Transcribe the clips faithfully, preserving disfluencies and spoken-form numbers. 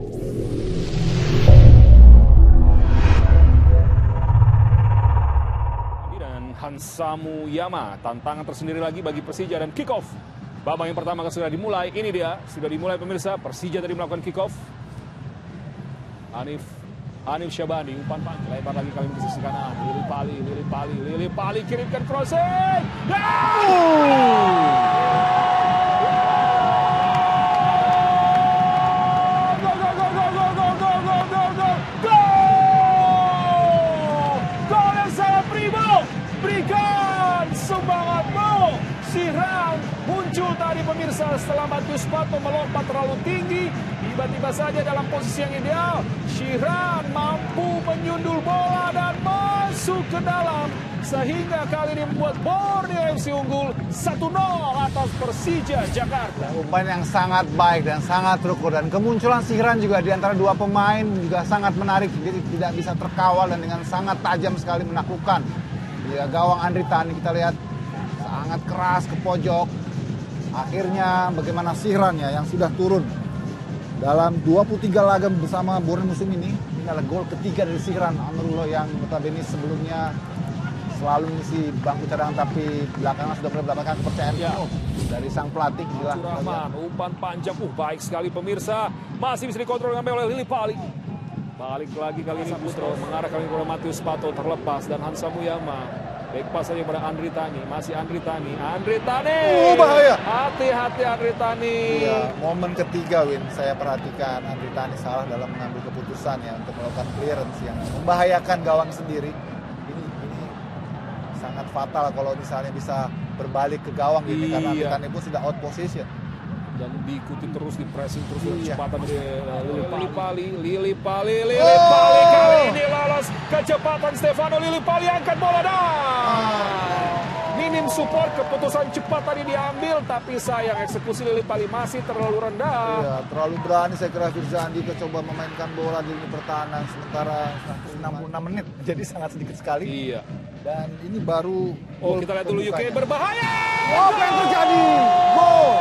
Dan Hansa Muyama, tantangan tersendiri lagi bagi Persija dan kick off. Babak yang pertama akan sudah dimulai. Ini dia, sudah dimulai pemirsa. Persija tadi melakukan kick off. Hanif Hanif Syabani, umpan panjang, lebar lagi kali ini ke sisi kanan. Lili Pali, Lili Pali, Lili Pali kirimkan crossing. Gol yang sangat prima. Berikan semangatmu. Syihran muncul tadi pemirsa setelah Matius Pato melompat terlalu tinggi. Tiba-tiba saja dalam posisi yang ideal, Syihran mampu menyundul bola dan masuk ke dalam. Sehingga kali ini membuat Borneo F C unggul satu nol atas Persija Jakarta. Umpan yang sangat baik dan sangat terukur. Dan kemunculan Syihran juga di antara dua pemain juga sangat menarik. Jadi tidak bisa terkawal dan dengan sangat tajam sekali menaklukkan. Ya, gawang Andri Tani kita lihat sangat keras ke pojok. Akhirnya bagaimana Syihran ya yang sudah turun dalam dua puluh tiga laga bersama Borneo musim ini. Ini adalah gol ketiga dari Syihran Amrullah yang notabene sebelumnya selalu mengisi bangku cadangan tapi belakangan sudah mulai mendapatkan kepercayaan ya. penuh dari sang pelatih. Rahman, umpan panjang, uh baik sekali pemirsa. Masih bisa dikontrol dengan oleh Lili Pali. Balik lagi kali ini Putro mengarah kali ini kepada Matius Pato terlepas dan Hansa Muyama. Baik pas saja pada Andri Tani, masih Andri Tani, Andri Tani. Oh bahaya. Hati-hati Andri Tani. Ya, momen ketiga Win, saya perhatikan Andri Tani salah dalam mengambil keputusan ya untuk melakukan clearance yang membahayakan gawang sendiri. Ini ini sangat fatal kalau misalnya bisa berbalik ke gawang ini iya. karena Andri Tani pun sudah out position. Dan diikuti terus, di pressing terus dengan iya. kecepatan dari Lili Pali, Lili Pali, Lili Pali oh! Kali ini lolos kecepatan Stefano Lili Pali angkat bola dan ah. minim support, keputusan cepat tadi diambil tapi sayang eksekusi Lili Pali masih terlalu rendah. Iya, terlalu berani saya kira Firzandi coba memainkan bola di lini pertahanan sementara enam puluh enam menit jadi sangat sedikit sekali. Iya. Dan ini baru oh kita lihat dulu U K berbahaya. Oh, apa yang terjadi? Gol.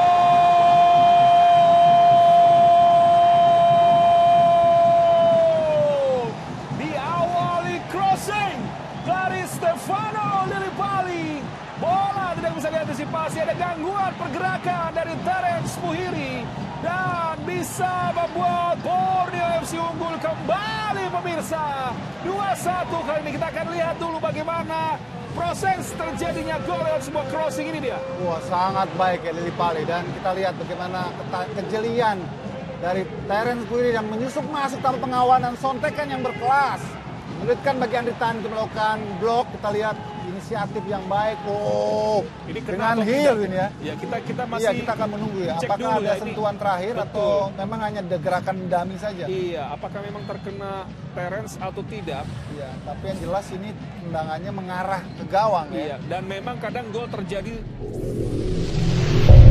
Dari Stefano Lili Pali, bola tidak bisa diantisipasi, ada gangguan pergerakan dari Terence Muhiri dan bisa membuat Borneo F C unggul kembali pemirsa dua satu. Kali ini kita akan lihat dulu bagaimana proses terjadinya gol lewat sebuah crossing ini dia. Wah sangat baik ya Lili Pali dan kita lihat bagaimana kejelian dari Terence Muhiri yang menyusup masuk tanpa pengawalan, sontekan yang berkelas. Menyulitkan bagi Andri Tani untuk melakukan blok. Kita lihat inisiatif yang baik. Oh, ini dengan heel ini ya. Ya kita kita masih. Iya kita akan menunggu ya. Apakah ada ya, sentuhan ini. Terakhir betul. Atau memang hanya gerakan dummy saja? Iya. Apakah memang terkena Terence atau tidak? Iya. Tapi yang jelas ini tendangannya mengarah ke gawang iya. ya. Dan memang kadang gol terjadi.